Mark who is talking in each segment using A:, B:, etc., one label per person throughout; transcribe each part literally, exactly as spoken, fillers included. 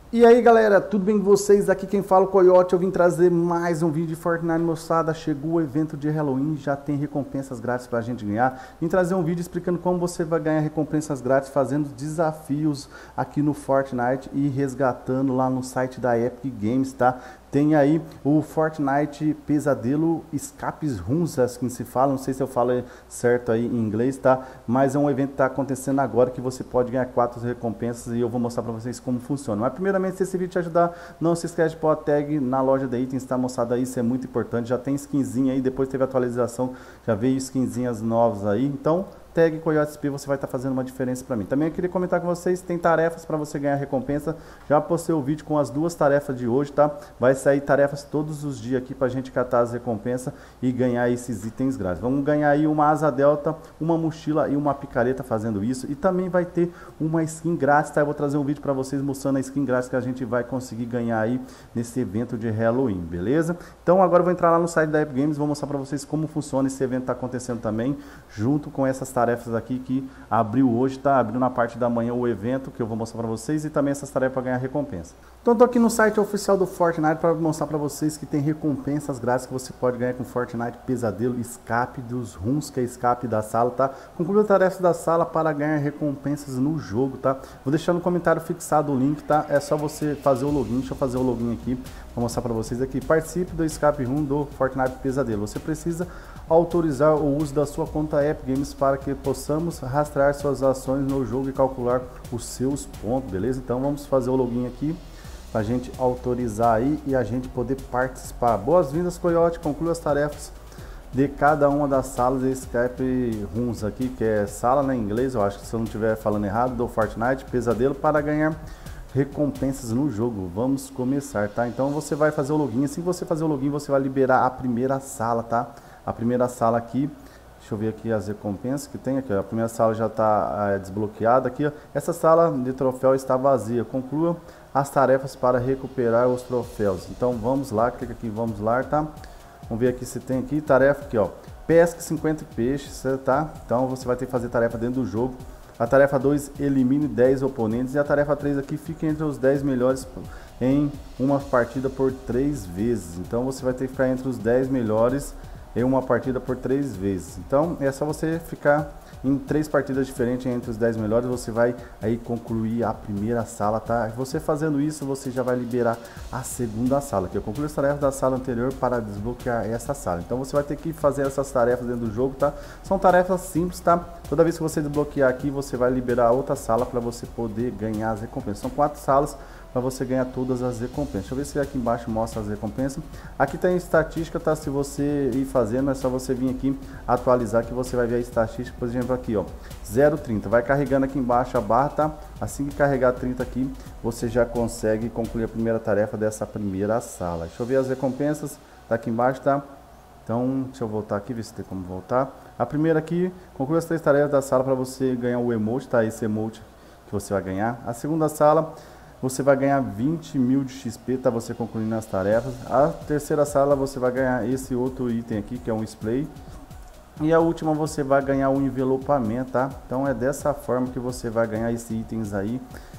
A: E aí galera, tudo bem com vocês? Aqui quem fala é o Coyote. Eu vim trazer mais um vídeo de Fortnite, moçada. Chegou o evento de Halloween, já tem recompensas grátis pra gente ganhar. Vim trazer um vídeo explicando como você vai ganhar recompensas grátis fazendo desafios aqui no Fortnite e resgatando lá no site da Epic Games, tá? Tem aí o Fortnite Pesadelo Escapes Rooms, assim se fala, não sei se eu falo certo aí em inglês, tá? Mas é um evento que está acontecendo agora que você pode ganhar quatro recompensas e eu vou mostrar para vocês como funciona. Mas primeiramente, se esse vídeo te ajudar, não se esquece de pôr a tag na loja de itens, tá, moçada? Isso é muito importante, já tem skinzinha aí, depois teve atualização, já veio skinzinhas novas aí, então... Tag Coyote P, você vai estar tá fazendo uma diferença para mim. Também eu queria comentar com vocês, tem tarefas para você ganhar recompensa. Já postei o vídeo com as duas tarefas de hoje, tá? Vai sair tarefas todos os dias aqui para a gente catar as recompensas e ganhar esses itens grátis. Vamos ganhar aí uma asa delta, uma mochila e uma picareta fazendo isso. E também vai ter uma skin grátis, tá? Eu vou trazer um vídeo para vocês mostrando a skin grátis que a gente vai conseguir ganhar aí nesse evento de Halloween, beleza? Então agora eu vou entrar lá no site da Epic Games, vou mostrar para vocês como funciona esse evento, tá acontecendo também, junto com essas tarefas tarefas aqui que abriu hoje, tá? Abriu na parte da manhã o evento que eu vou mostrar para vocês e também essas tarefas para ganhar recompensa. Então tô aqui no site oficial do Fortnite para mostrar para vocês que tem recompensas grátis que você pode ganhar com Fortnite Pesadelo Escape dos Rooms, que é escape da sala, tá? Conclua tarefas da sala para ganhar recompensas no jogo, tá? Vou deixar no comentário fixado o link, tá? É só você fazer o login, deixa eu fazer o login aqui, vou mostrar para vocês aqui. Participe do Escape Room do Fortnite Pesadelo. Você precisa autorizar o uso da sua conta Epic Games para que possamos rastrear suas ações no jogo e calcular os seus pontos, beleza? Então vamos fazer o login aqui para a gente autorizar aí e a gente poder participar. Boas-vindas, Coyote. Conclua as tarefas de cada uma das salas de Escape Rooms aqui, que é sala, né, em inglês, eu acho que se eu não estiver falando errado, do Fortnite Pesadelo para ganhar recompensas no jogo. Vamos começar, tá? Então você vai fazer o login. Assim que você fazer o login, você vai liberar a primeira sala, tá? A primeira sala aqui, deixa eu ver aqui as recompensas que tem aqui, ó. A primeira sala já está é, desbloqueada aqui, ó. Essa sala de troféu está vazia. Conclua as tarefas para recuperar os troféus. Então vamos lá, clica aqui, vamos lá, tá? Vamos ver aqui se tem aqui tarefa aqui, ó. Pesque cinquenta peixes, tá? Então você vai ter que fazer tarefa dentro do jogo. A tarefa dois, elimine dez oponentes. E a tarefa três aqui, fique entre os dez melhores em uma partida por três vezes. Então você vai ter que ficar entre os dez melhores em uma partida por três vezes. Então é só você ficar em três partidas diferentes entre os dez melhores, você vai aí concluir a primeira sala, tá? Você fazendo isso, você já vai liberar a segunda sala, que eu concluí as tarefas da sala anterior para desbloquear essa sala. Então você vai ter que fazer essas tarefas dentro do jogo, tá? São tarefas simples, tá? Toda vez que você desbloquear aqui, você vai liberar outra sala para você poder ganhar as recompensas. São quatro salas para você ganhar todas as recompensas. Deixa eu ver se aqui embaixo mostra as recompensas. Aqui tem estatística, tá? Se você ir fazendo, é só você vir aqui atualizar que você vai ver a estatística. Por exemplo, aqui, ó, zero vírgula trinta. Vai carregando aqui embaixo a barra, tá? Assim que carregar trinta aqui, você já consegue concluir a primeira tarefa dessa primeira sala. Deixa eu ver as recompensas, tá aqui embaixo, tá? Então, deixa eu voltar aqui, ver se tem como voltar. A primeira aqui, conclui as três tarefas da sala para você ganhar o emote, tá? Esse emote que você vai ganhar. A segunda sala, você vai ganhar vinte mil de X P, tá? Você concluindo as tarefas. A terceira sala, você vai ganhar esse outro item aqui, que é um spray. E a última, você vai ganhar um envelopamento, tá? Então é dessa forma que você vai ganhar esses itens aí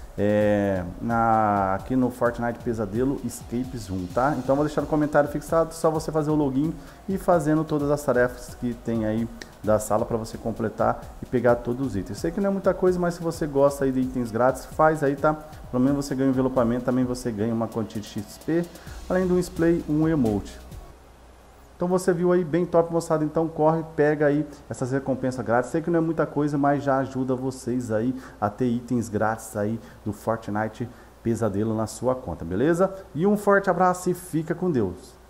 A: é, na, aqui no Fortnite Pesadelo Escapes Room, tá? Então vou deixar no comentário fixado, só você fazer o login e fazendo todas as tarefas que tem aí da sala para você completar e pegar todos os itens. Sei que não é muita coisa, mas se você gosta aí de itens grátis, faz aí, tá? Pelo menos você ganha um envelopamento, também você ganha uma quantia de X P, além de um display, um emote. Então você viu aí, bem top, moçada. Então corre, pega aí essas recompensas grátis. Sei que não é muita coisa, mas já ajuda vocês aí a ter itens grátis aí do Fortnite Pesadelo na sua conta, beleza? E um forte abraço e fica com Deus.